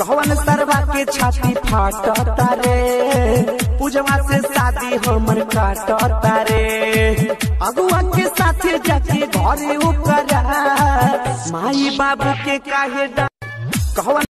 कहवन सरवा के छाती फाटता रे, पूजवा से शादी हमर काटता रे। अगुआ के साथे जाके घरे ओकरा माई बाबू के काहे कहवन